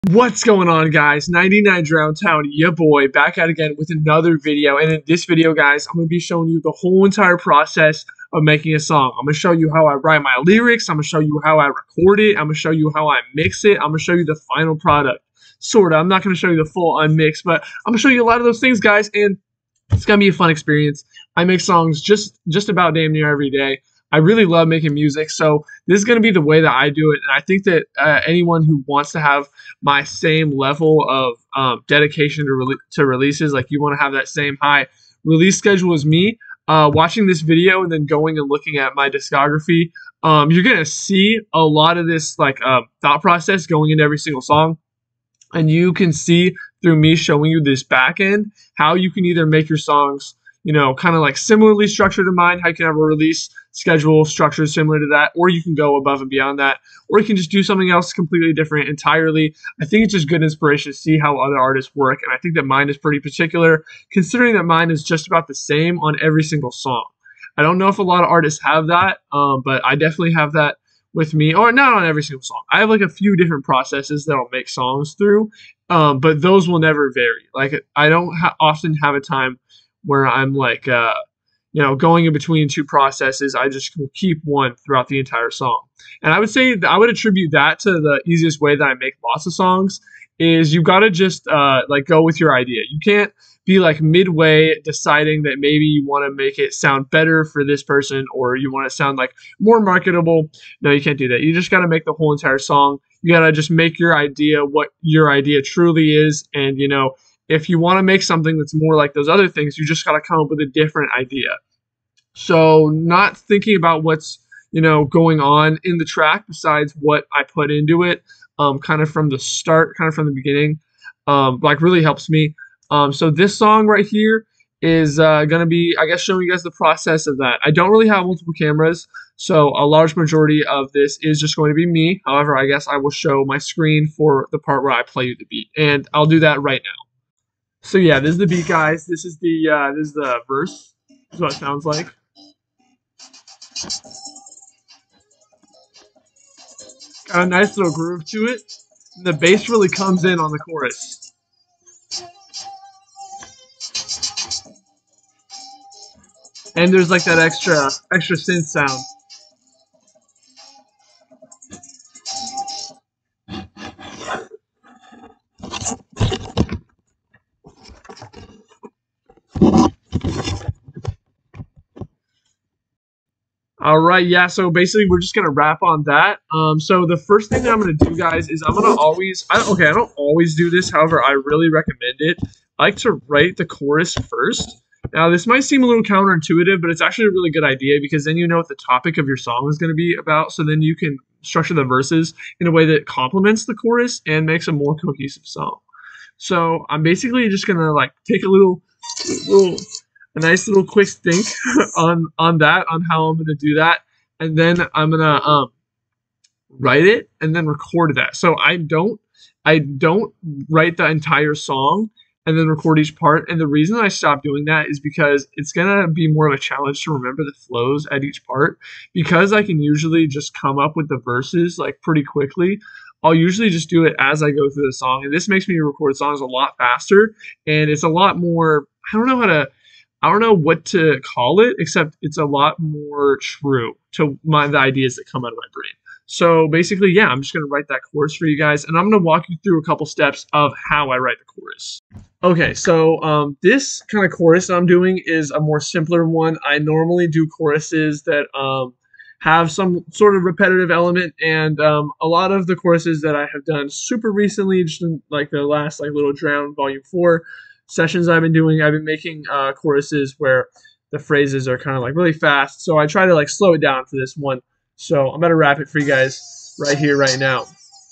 What's going on, guys? 99 Drown Town, ya boy, back at again with another video. And in this video, guys, I'm going to be showing you the whole entire process of making a song. I'm going to show you how I write my lyrics. I'm going to show you how I record it. I'm going to show you how I mix it. I'm going to show you the final product. Sorta. I'm not going to show you the full unmixed, but I'm going to show you a lot of those things, guys, and it's going to be a fun experience. I make songs just about damn near every day. I really love making music, so this is going to be the way that I do it, and I think that anyone who wants to have my same level of dedication to releases, like you want to have that same high release schedule as me, watching this video and then going and looking at my discography, you're going to see a lot of this thought process going into every single song, and you can see through me showing you this back end how you can either make your songs, you know, kind of like similarly structured to mine, how you can have a release schedule structured similar to that, or you can go above and beyond that, or you can just do something else completely different entirely. I think it's just good inspiration to see how other artists work, and I think that mine is pretty particular, considering that mine is just about the same on every single song. I don't know if a lot of artists have that, but I definitely have that with me, or not on every single song. I have like a few different processes that I'll make songs through, but those will never vary. Like I don't often have a time where I'm like, you know, going in between two processes. I just will keep one throughout the entire song. And I would say that I would attribute that to the easiest way that I make lots of songs is you got to just like go with your idea. You can't be like midway deciding that maybe you want to make it sound better for this person or you want to sound like more marketable. No, you can't do that. You just got to make the whole entire song. You got to just make your idea what your idea truly is. And, you know, if you want to make something that's more like those other things, you just got to come up with a different idea. So not thinking about what's, you know, going on in the track besides what I put into it, kind of from the start, kind of from the beginning, like really helps me. So this song right here is going to be, I guess, showing you guys the process of that. I don't really have multiple cameras, so a large majority of this is just going to be me. However, I guess I will show my screen for the part where I play you the beat, and I'll do that right now. So yeah, this is the beat, guys. This is the verse. This is what it sounds like. Got a nice little groove to it. And the bass really comes in on the chorus. And there's like that extra synth sound. All right, yeah, so basically we're just going to wrap on that. So the first thing that I'm going to do, guys, is I'm going to always, I don't always do this, however, I really recommend it. I like to write the chorus first. Now, this might seem a little counterintuitive, but it's actually a really good idea because then you know what the topic of your song is going to be about, so then you can structure the verses in a way that complements the chorus and makes a more cohesive song. So I'm basically just going to like take a nice little quick think on how I'm gonna do that, and then I'm gonna write it and then record that. So I don't write the entire song and then record each part. And the reason I stopped doing that is because it's gonna be more of a challenge to remember the flows at each part. Because I can usually just come up with the verses like pretty quickly, I'll usually just do it as I go through the song, and this makes me record songs a lot faster, and it's a lot more. I don't know what to call it, except it's a lot more true to the ideas that come out of my brain. So basically, yeah, I'm just going to write that chorus for you guys, and I'm going to walk you through a couple steps of how I write the chorus. Okay, so this kind of chorus that I'm doing is a more simpler one. I normally do choruses that have some sort of repetitive element, and a lot of the choruses that I have done super recently, just in like the last like Little Drown Volume 4, sessions I've been doing, I've been making choruses where the phrases are kind of like really fast, so I try to like slow it down for this one. So I'm gonna rap it for you guys right here, right now.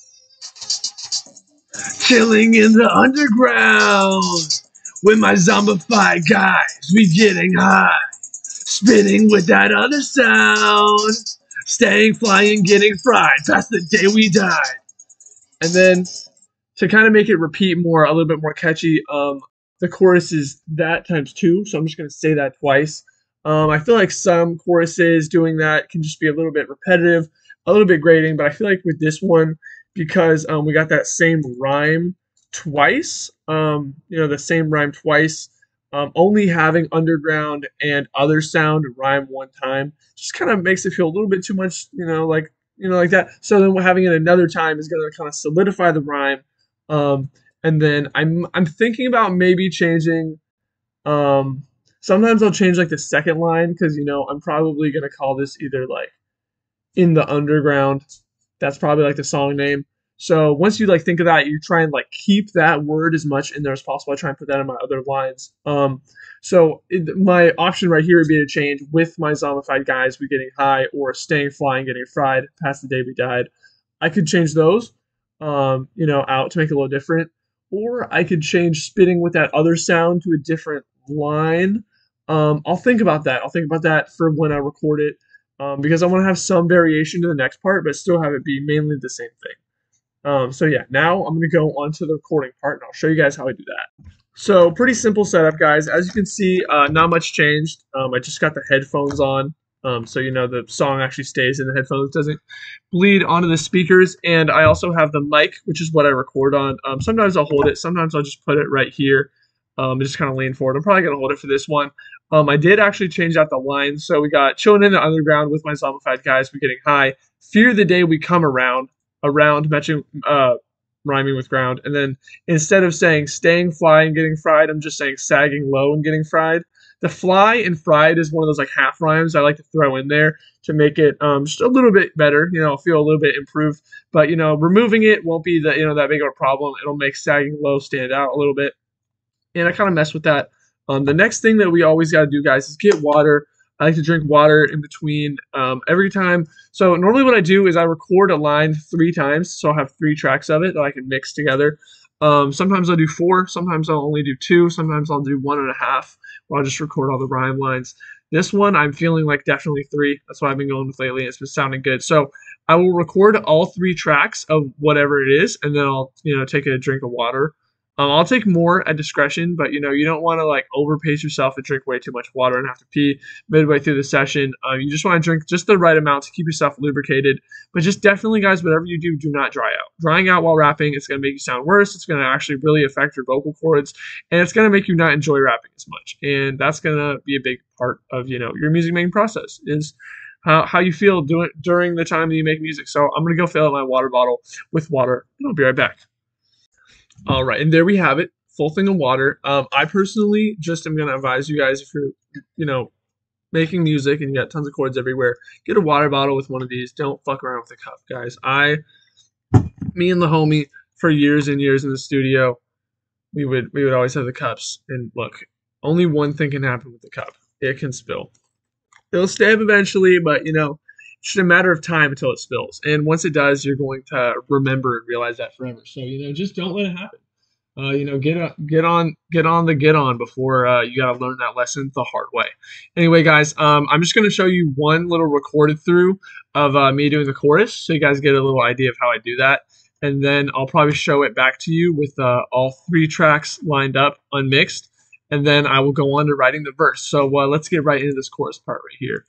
Chilling in the underground with my zombified guys, we getting high, spitting with that other sound, staying flying, getting fried past the day we died. And then to kind of make it repeat more, a little bit more catchy, the chorus is that times 2, so I'm just going to say that twice. I feel like some choruses doing that can just be a little bit repetitive, a little bit grating, but I feel like with this one, because we got that same rhyme twice. The same rhyme twice. Only having underground and other sound rhyme one time just kind of makes it feel a little bit too much, like that. So then having it another time is going to kind of solidify the rhyme. And then I'm thinking about maybe changing. Sometimes I'll change like the second line because I'm probably going to call this either like in the underground. That's probably like the song name. So once you like think of that, you try and like keep that word as much in there as possible. I try and put that in my other lines. My option right here would be to change with my zombified guys, we getting high, or staying flying, getting fried, past the day we died. I could change those, out to make it a little different, or I could change spitting with that other sound to a different line. I'll think about that. I'll think about that for when I record it because I want to have some variation to the next part, but still have it be mainly the same thing. So yeah, now I'm going to go on to the recording part, and I'll show you guys how I do that. So pretty simple setup, guys. As you can see, not much changed. I just got the headphones on, so the song actually stays in the headphones, doesn't bleed onto the speakers. And I also have the mic, which is what I record on. Sometimes I'll hold it, sometimes I'll just put it right here. Just kind of lean forward. I'm probably going to hold it for this one. I did actually change out the line. So we got chilling in the underground with my zombified guys. We're getting high. Fear the day we come around, matching, rhyming with ground. And then instead of saying staying fly and getting fried, I'm just saying sagging low and getting fried. The fly and fried is one of those like half rhymes I like to throw in there to make it just a little bit better. Feel a little bit improved. But removing it won't be that big of a problem. It'll make sagging low stand out a little bit. And I kind of mess with that. The next thing that we always got to do, guys, is get water. I like to drink water in between every time. So normally what I do is I record a line 3 times, so I'll have 3 tracks of it that I can mix together. Sometimes I'll do 4, sometimes I'll only do 2, sometimes I'll do 1.5, where I'll just record all the rhyme lines. This one I'm feeling like definitely 3. That's what I've been going with lately. It's been sounding good. So I will record all 3 tracks of whatever it is, and then I'll take a drink of water. I'll take more at discretion, but you don't want to like overpace yourself and drink way too much water and have to pee midway through the session. You just want to drink just the right amount to keep yourself lubricated. But just definitely, guys, whatever you do not dry out. Drying out while rapping, it's going to make you sound worse. It's going to actually really affect your vocal cords, and it's going to make you not enjoy rapping as much. And that's going to be a big part of your music making process is how you feel during the time that you make music. So I'm going to go fill up my water bottle with water, and I'll be right back. All right, and there we have it, full thing of water. I personally just am going to advise you guys, if you're, making music and you got tons of chords everywhere, get a water bottle with one of these. Don't fuck around with the cup, guys. Me and the homie, for years and years in the studio, we would always have the cups. And look, only one thing can happen with the cup. It can spill. It'll stay up eventually, but it's just a matter of time until it spills. And once it does, you're going to remember and realize that forever. So, just don't let it happen. Get on before you got to learn that lesson the hard way. Anyway, guys, I'm just going to show you one little recorded through of me doing the chorus so you guys get a little idea of how I do that. And then I'll probably show it back to you with all 3 tracks lined up, unmixed. And then I will go on to writing the verse. So let's get right into this chorus part right here.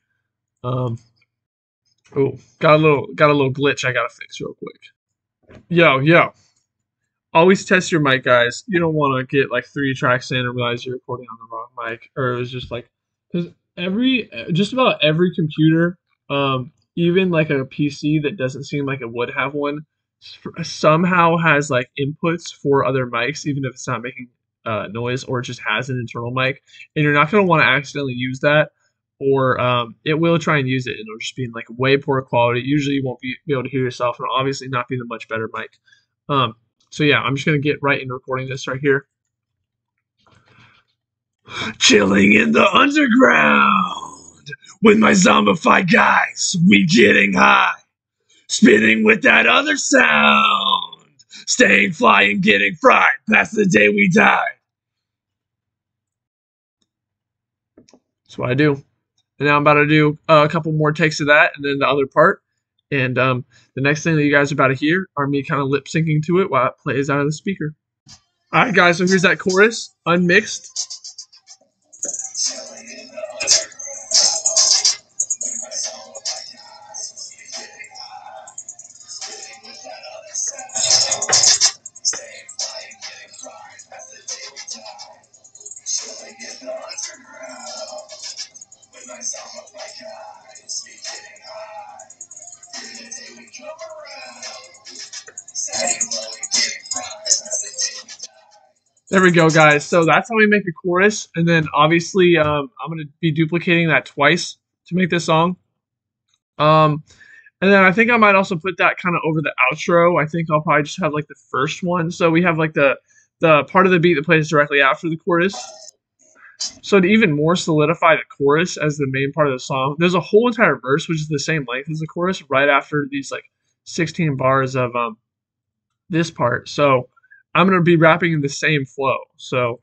Oh, got a little glitch I gotta fix real quick. Yo. Always test your mic, guys. You don't want to get like 3 tracks in and realize you're recording on the wrong mic, or it was just like, because just about every computer, even like a PC that doesn't seem like it would have one, somehow has like inputs for other mics, even if it's not making noise, or it just has an internal mic, and you're not going to want to accidentally use that, or it will try and use it, and it'll just be in like way poor quality. Usually you won't be able to hear yourself, and it'll obviously not be the much better mic. So yeah, I'm just going to get right into recording this right here. Chilling in the underground with my zombified guys, we getting high. Spinning with that other sound. Staying fly and getting fried past the day we die. That's what I do. And now I'm about to do a couple more takes of that and then the other part. And the next thing that you guys are about to hear are me kind of lip syncing to it while it plays out of the speaker. All right, guys, so here's that chorus, unmixed. There we go, guys. So that's how we make a chorus, and then obviously I'm gonna be duplicating that twice to make this song. And then I think I might also put that kind of over the outro. I think I'll probably just have like the first one, so we have like the part of the beat that plays directly after the chorus. So to even more solidify the chorus as the main part of the song, there's a whole entire verse which is the same length as the chorus right after these like 16 bars of this part. So I'm gonna be rapping in the same flow. So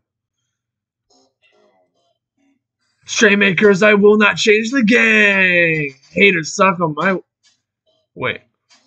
straight makers, I will not change the gang. Haters suck on my wait.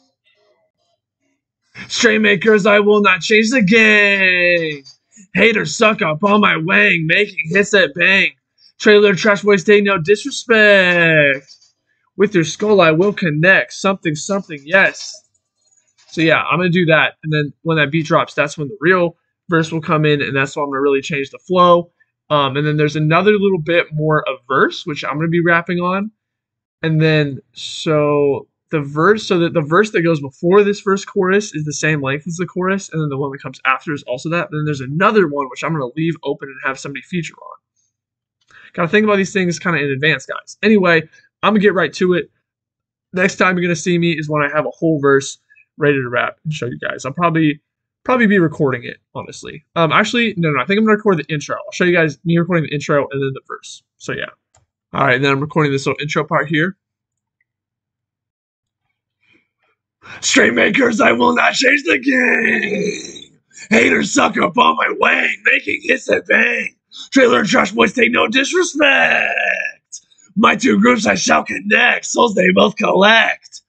Straight makers, I will not change the gang. Haters suck up on my wang, making hits that bang. Trailer trash boys, take no disrespect. With your skull, I will connect. Something, something, yes. So yeah, I'm going to do that. And then when that beat drops, that's when the real verse will come in, and that's when I'm going to really change the flow. And then there's another little bit more of verse, which I'm going to be rapping on. And then, so the verse that goes before this first chorus is the same length as the chorus, and then the one that comes after is also that. And then there's another one which I'm going to leave open and have somebody feature on. Gotta think about these things kind of in advance, guys. Anyway, I'm gonna get right to it. Next time you're gonna see me is when I have a whole verse ready to rap and show you guys. I'll probably be recording it, honestly. Actually, no, I think I'm gonna record the intro. I'll show you guys me recording the intro and then the verse. So yeah. All right, and then I'm recording this little intro part here. Straight makers, I will not change the game. Haters suck up on my wang, making hits that bang. Trailer and trash boys take no disrespect. My two groups I shall connect, souls they both collect.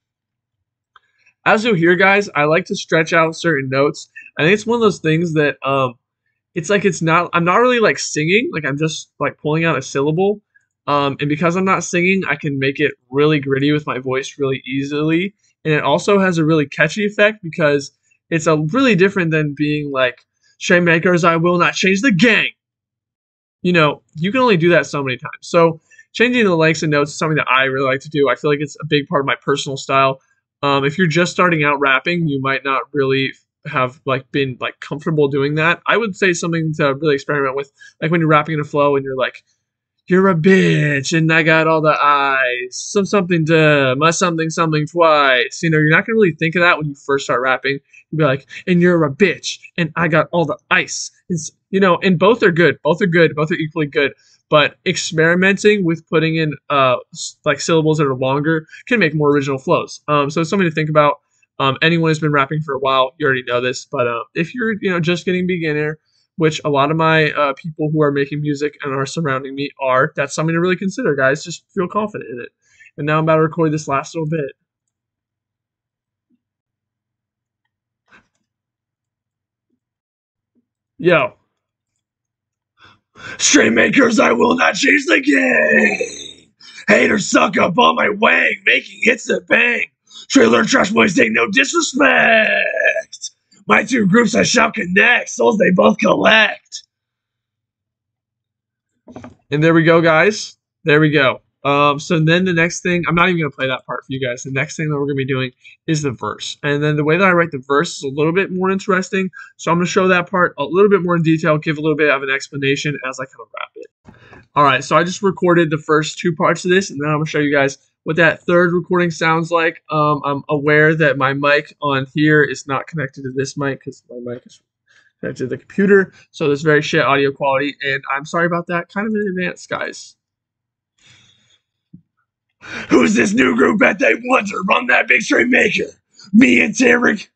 As you'll hear, guys, I like to stretch out certain notes. I think it's one of those things that it's like I'm not really like singing, like I'm just like pulling out a syllable. And because I'm not singing, I can make it really gritty with my voice really easily. And it also has a really catchy effect because it's a really different than being like, straight makers, I will not change the gang. You know, you can only do that so many times. So changing the lengths and notes is something that I really like to do. I feel like it's a big part of my personal style. If you're just starting out rapping, you might not really have like been like comfortable doing that. I would say something to really experiment with, like when you're rapping in a flow and you're like, you're a bitch, and I got all the eyes. Something to my something twice. You know, you're not gonna really think of that when you first start rapping. You'll be like, and you're a bitch, and I got all the ice. You know, and both are good. Both are good. Both are equally good. But experimenting with putting in like syllables that are longer can make more original flows. So it's something to think about. Anyone who's been rapping for a while, you already know this. But if you're just getting beginner, which a lot of my people who are making music and are surrounding me are, that's something to really consider, guys. Just feel confident in it. And now I'm about to record this last little bit. Yo. Straight makers, I will not change the game. Haters suck up on my wang, making hits that bang. Trailer and trash boys take no disrespect. My two groups I shall connect, souls they both collect. And there we go, guys. There we go. So then the next thing, I'm not even going to play that part for you guys. The next thing that we're going to be doing is the verse. And then the way that I write the verse is a little bit more interesting. So I'm going to show that part a little bit more in detail, give a little bit of an explanation as I kind of wrap it. All right, so I just recorded the first two parts of this, and then I'm going to show you guys what that third recording sounds like. I'm aware that my mic on here is not connected to this mic because my mic is connected to the computer. So there's very shit audio quality, and I'm sorry about that kind of in advance, guys. Who's this new group that they wonder? Run that big straight maker. Me and Tarek.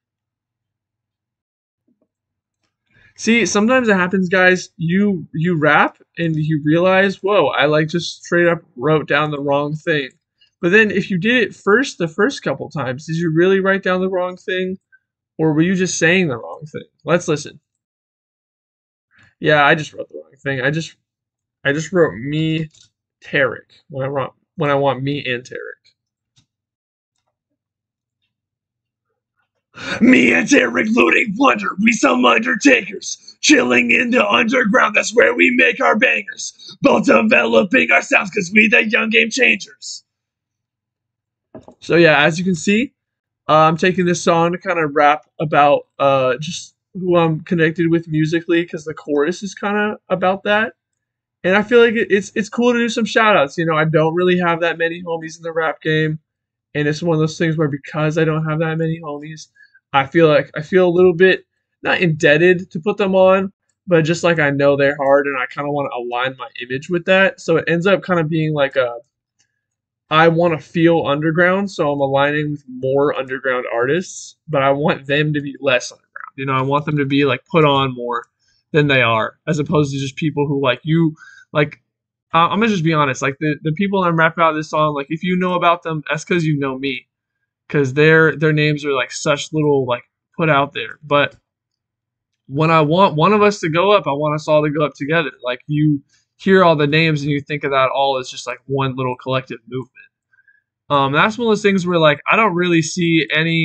See, sometimes it happens, guys. You rap and you realize, whoa, I like just straight up wrote down the wrong thing. But then if you did it the first couple times, did you really write down the wrong thing? Or were you just saying the wrong thing? Let's listen. Yeah, I just wrote the wrong thing. I just wrote me, Tarek, when I want me and Tarek. Me and Tarek looting plunder, we some undertakers. Chilling in the underground, that's where we make our bangers. Both developing our sounds, cause we the young game changers. So yeah, as you can see, I'm taking this song to kind of rap about just who I'm connected with musically because the chorus is kind of about that. And I feel like it's cool to do some shout outs. You know, I don't really have that many homies in the rap game. And it's one of those things where because I don't have that many homies, I feel a little bit not indebted to put them on, but just like I know they're hard and I kind of want to align my image with that. So it ends up kind of being like I want to feel underground, so I'm aligning with more underground artists, but I want them to be less underground. You know, I want them to be like put on more than they are, as opposed to just people who like you. Like, I'm gonna just be honest. Like the people I'm rapping about this song, like if you know about them, that's because you know me, because their names are like such little like put out there. But when I want one of us to go up, I want us all to go up together. Like you hear all the names and you think of that all as just like one little collective movement. That's one of those things where like I don't really see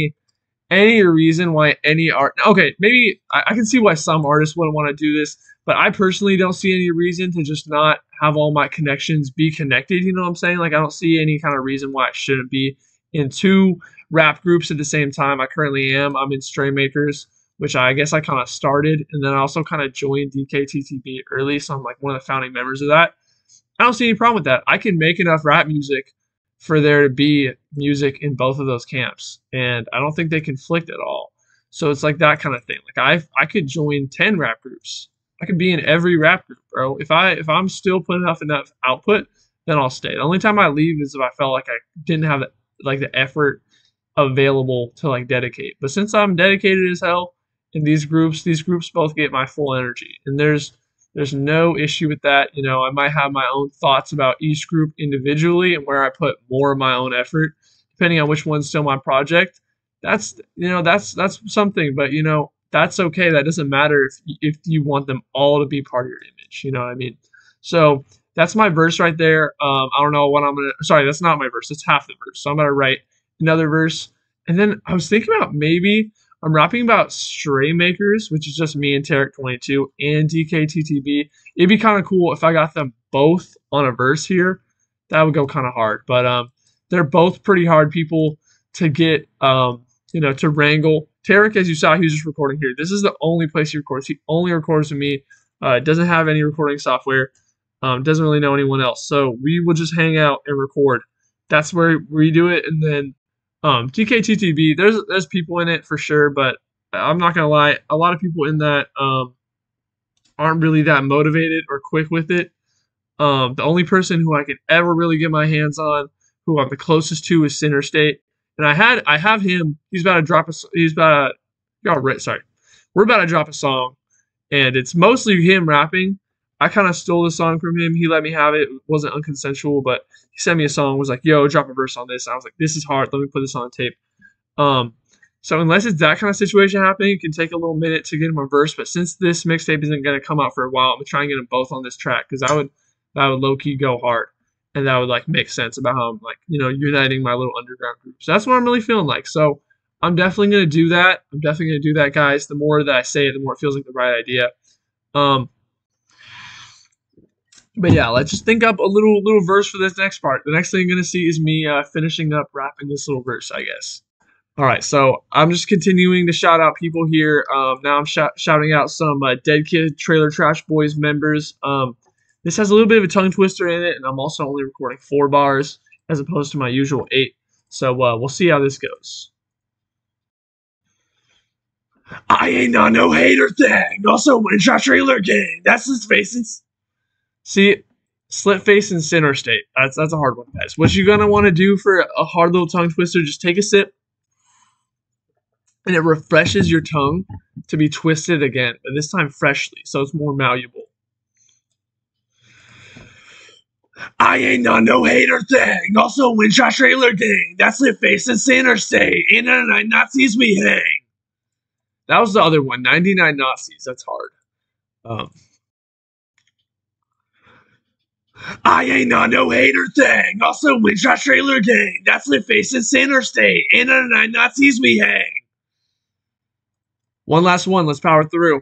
any reason why any art. Okay, maybe I can see why some artists wouldn't want to do this, but I personally don't see any reason to just not have all my connections be connected. You know what I'm saying? Like I don't see any kind of reason why I shouldn't be in two rap groups at the same time. I currently am. I'm in Stray Makers, which I guess I kind of started, and then I also kind of joined DKTTB early, so I'm like one of the founding members of that. I don't see any problem with that. I can make enough rap music for there to be music in both of those camps, and I don't think they conflict at all. So it's like that kind of thing. Like I could join 10 rap groups. I could be in every rap group, bro. If I'm still putting enough output, then I'll stay. The only time I leave is if I felt like I didn't have the effort available to like dedicate. But since I'm dedicated as hell in these groups both get my full energy, and there's no issue with that. You know, I might have my own thoughts about each group individually and where I put more of my own effort, depending on which one's still my project. That's something, but you know, that's okay. That doesn't matter if you want them all to be part of your image. You know what I mean? So that's my verse right there. I don't know what I'm gonna. Sorry, that's not my verse. That's half the verse. So I'm gonna write another verse, and then I was thinking about maybe I'm rapping about Stray Makers, which is just me and Tarek22 and DKTTB. It'd be kind of cool if I got them both on a verse here. That would go kind of hard, but they're both pretty hard people to get, you know, to wrangle. Tarek, as you saw, he was just recording here. This is the only place he records. He only records with me. Doesn't have any recording software. Doesn't really know anyone else. So we will just hang out and record. That's where we do it, and then DKTTB, there's people in it for sure, but I'm not gonna lie, a lot of people in that aren't really that motivated or quick with it. The only person who I could ever really get my hands on, who I'm the closest to, is Sinner State, and I have him. We're about to drop a song, and it's mostly him rapping. I kind of stole the song from him. He let me have it. It wasn't unconsensual, but he sent me a song, was like, yo, drop a verse on this. And I was like, this is hard. Let me put this on tape. So unless it's that kind of situation happening, it can take a little minute to get him a verse. But since this mixtape isn't going to come out for a while, I'm going to try and get them both on this track, because that would low-key go hard. And that would, like, make sense about how I'm, like, you know, uniting my little underground group. So that's what I'm really feeling like. So I'm definitely going to do that. I'm definitely going to do that, guys. The more that I say it, the more it feels like the right idea. But yeah, let's just think up a little verse for this next part. The next thing you're going to see is me finishing up rapping this little verse, I guess. All right, so I'm just continuing to shout out people here. Now I'm shouting out some Dead Kid Trailer Trash Boys members. This has a little bit of a tongue twister in it, and I'm also only recording 4 bars as opposed to my usual 8. So we'll see how this goes. I ain't on no hater thing. Also, when Trash Trailer Gang, that's his faces. See, Slitface and Sinner State. That's a hard one, guys. What you're gonna want to do for a hard little tongue twister, just take a sip, and it refreshes your tongue to be twisted again, but this time freshly, so it's more malleable. I ain't on no hater thing. Also, when Trash Trailer Gang, that's Slitface and Sinner State. 89 Nazis we hang. That was the other one, 99 Nazis. That's hard. I ain't on no hater thing. Also, when Trash Trailer Gang, that's Slitface and Sinner State. 89 Nazis we hang. One last one. Let's power through.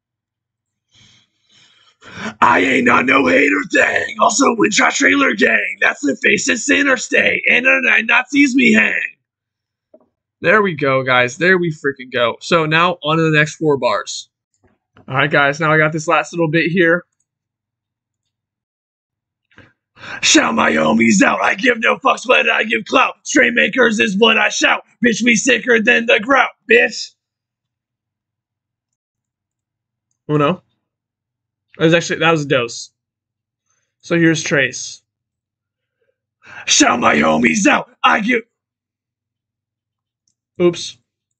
I ain't on no hater thing. Also, when Trash Trailer Gang, that's Slitface and Sinner State. 89 Nazis we hang. There we go, guys. There we freaking go. So now on to the next 4 bars. All right, guys. Now I got this last little bit here. Shout my homies out. I give no fucks, but I give clout. Straight makers is what I shout. Bitch, we sicker than the grout, bitch. Oh no. That was a dose. So here's Trace. Shout my homies out. I give. Oops.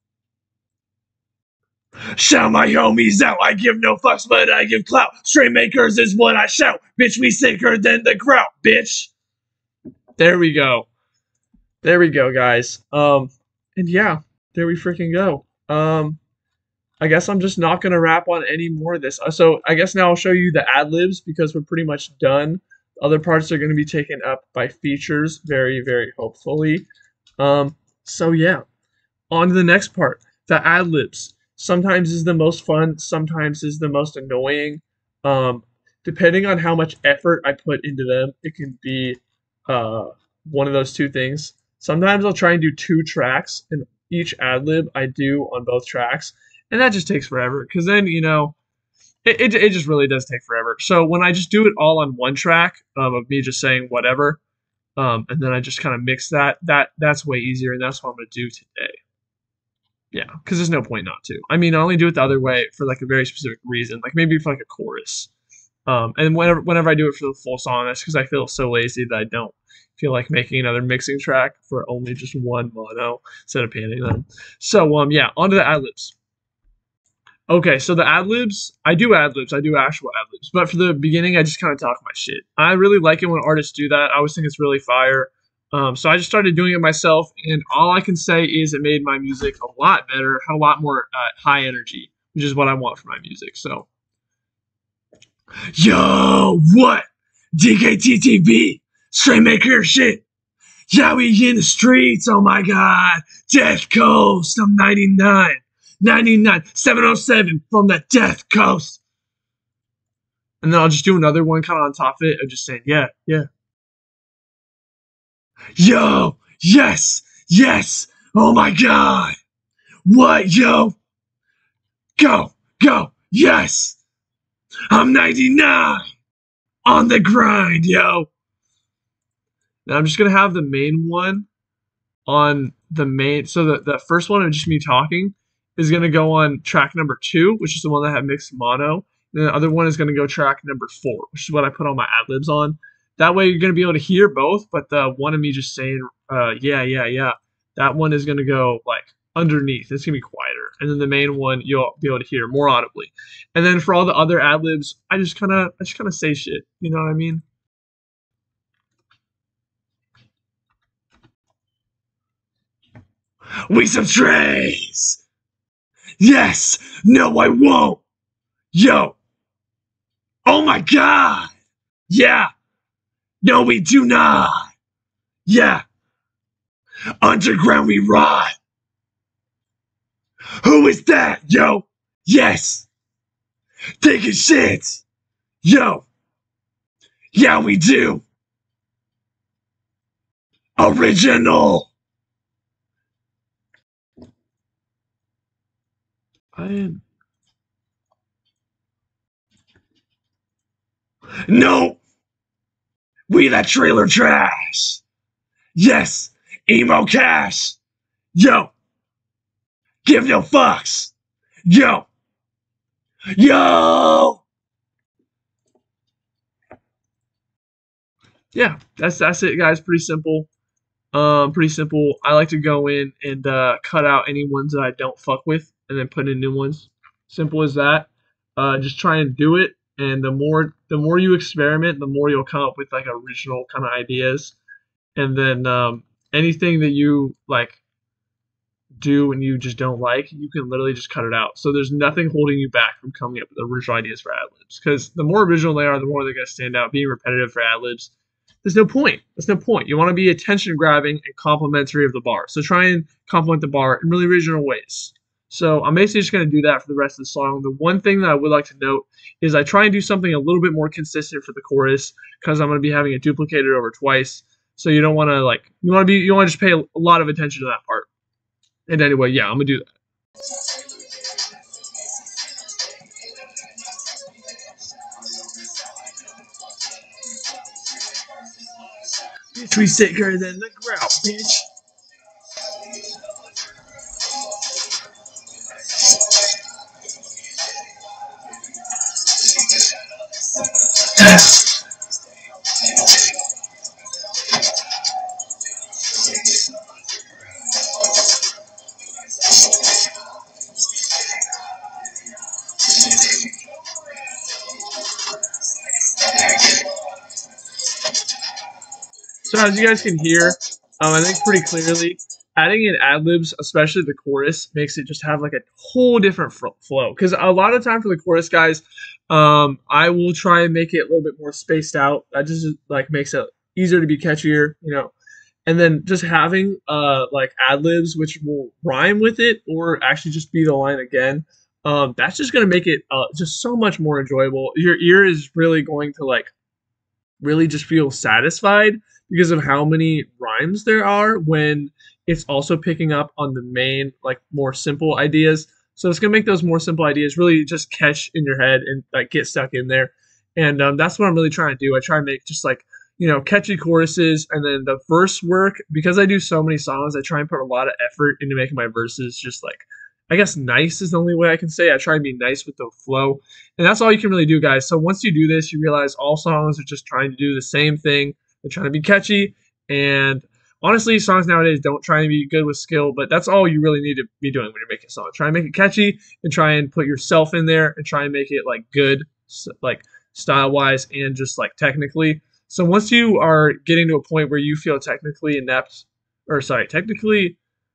Shout my homies out. I give no fucks, but I give clout. Straight makers is what I shout. Bitch, we sicker than the grout, bitch. There we go. There we go, guys. And yeah, there we freaking go. I guess I'm just not gonna rap on any more of this. So I guess now I'll show you the ad-libs because we're pretty much done. Other parts are gonna be taken up by features, very, very hopefully. So yeah, on to the next part, the ad-libs. Sometimes is the most fun, sometimes is the most annoying. Depending on how much effort I put into them, it can be one of those two things. Sometimes I'll try and do 2 tracks, and each ad-lib I do on both tracks, and that just takes forever, because then, you know, it just really does take forever. So when I just do it all on 1 track of me just saying whatever, and then I just kind of mix that's way easier, and that's what I'm going to do today. Yeah, because there's no point not to. I mean, I only do it the other way for like a very specific reason, like maybe for like a chorus. And whenever I do it for the full song, that's because I feel so lazy that I don't feel like making another mixing track for only just 1 mono instead of panning them. So yeah, onto the ad-libs. Okay, so the ad-libs, I do ad-libs, I do actual ad-libs, but for the beginning, I just kind of talk my shit. I really like it when artists do that. I always think it's really fire. So I just started doing it myself, and all I can say is it made my music a lot better, a lot more high energy, which is what I want for my music. So, yo, what? DKTTB, straight maker shit. Yeah, we in the streets, oh my god. Death Coast, I'm 99, 707 from the Death Coast. And then I'll just do another one kind of on top of it, of just saying, yeah. Yo, yes, oh my god. What, yo? Go, yes. I'm 99, on the grind, yo. Now I'm just going to have the main one on the main, so the first one of just me talking is going to go on track number 2, which is the one that had mixed mono. And the other one is going to go track number 4, which is what I put all my ad-libs on. That way you're going to be able to hear both, but the one of me just saying, yeah, that one is going to go like underneath. It's going to be quieter. And then the main one you'll be able to hear more audibly. And then for all the other ad-libs, I just kind of say shit. You know what I mean? We some trays. Yes. No, I won't. Yo. Oh my god. Yeah. No, we do not. Yeah. Underground we ride. Who is that, yo? Yes. Taking shit. Yo. Yeah, we do. Original. I am. No. We that trailer trash. Yes. Emo cash. Yo. Give no fucks. Yo. Yeah, that's it, guys. Pretty simple. Pretty simple. I like to go in and cut out any ones that I don't fuck with, and then put in new ones. Simple as that. Just try and do it, and the more you experiment, the more you'll come up with like original kind of ideas. And then anything that you like do and you just don't like, you can literally just cut it out. So there's nothing holding you back from coming up with original ideas for ad-libs. Because the more original they are, the more they're going to stand out. Being repetitive for ad-libs, there's no point. There's no point. You want to be attention grabbing and complimentary of the bar. So try and compliment the bar in really original ways. So I'm basically just going to do that for the rest of the song. The one thing that I would like to note is I try and do something a little bit more consistent for the chorus, because I'm going to be having it duplicated over twice. So you don't want to you want to just pay a lot of attention to that part. And anyway, yeah, I'm gonna do that. Bitch, we sicker than the ground, bitch. So as you guys can hear, I think pretty clearly, adding in ad libs, especially the chorus, makes it just have like a whole different flow. Because a lot of time for the chorus, guys, I will try and make it a little bit more spaced out. That just like makes it easier to be catchier, you know. And then just having like ad libs, which will rhyme with it or actually just be the line again. That's just gonna make it just so much more enjoyable. Your ear is really going to like really just feel satisfied because of how many rhymes there are when it's also picking up on the main like more simple ideas. So it's gonna make those more simple ideas really just catch in your head and like get stuck in there. And that's what I'm really trying to do. I try and make just like, you know, catchy choruses, and then the verse work, because I do so many songs, I try and put a lot of effort into making my verses just like, I guess nice is the only way I can say. I try and be nice with the flow. And that's all you can really do, guys. So once you do this, you realize all songs are just trying to do the same thing. They're trying to be catchy. And honestly, songs nowadays don't try and be good with skill, but that's all you really need to be doing when you're making a song. Try and make it catchy and try and put yourself in there and try and make it like good, like style-wise and just like technically. So once you are getting to a point where you feel technically inept, or sorry, technically,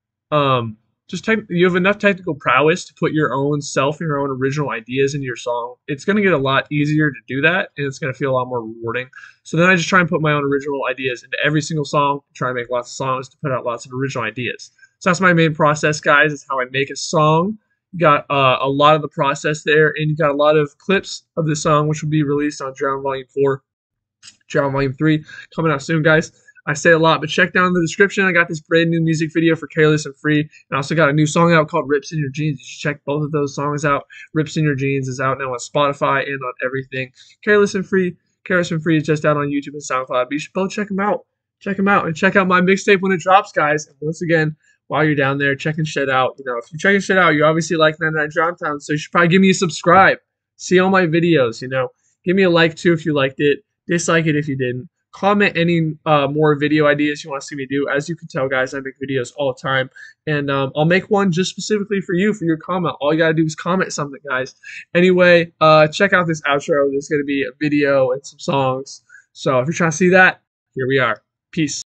you have enough technical prowess to put your own self and your own original ideas into your song, it's going to get a lot easier to do that, and it's going to feel a lot more rewarding. So then I just try and put my own original ideas into every single song, try and make lots of songs to put out lots of original ideas. So that's my main process, guys. Is how I make a song. You got a lot of the process there, and you got a lot of clips of the song, which will be released on Drown Volume 4, Drown Volume 3, coming out soon, guys. I say a lot, but check down in the description. I got this brand new music video for Careless and Free, and I also got a new song out called Rips in Your Jeans. You should check both of those songs out. Rips in Your Jeans is out now on Spotify and on everything. Careless and Free is just out on YouTube and SoundCloud. But you should both check them out. Check them out, and check out my mixtape when it drops, guys. And once again, while you're down there checking shit out, you know, if you're checking shit out, you obviously like 99 Drowntown, so you should probably give me a subscribe. See all my videos, you know. Give me a like too if you liked it. Dislike it if you didn't. Comment any more video ideas you want to see me do. As you can tell, guys, I make videos all the time. And I'll make one just specifically for you, for your comment. All you got to do is comment something, guys. Anyway, check out this outro. There's going to be a video and some songs. So if you're trying to see that, here we are. Peace.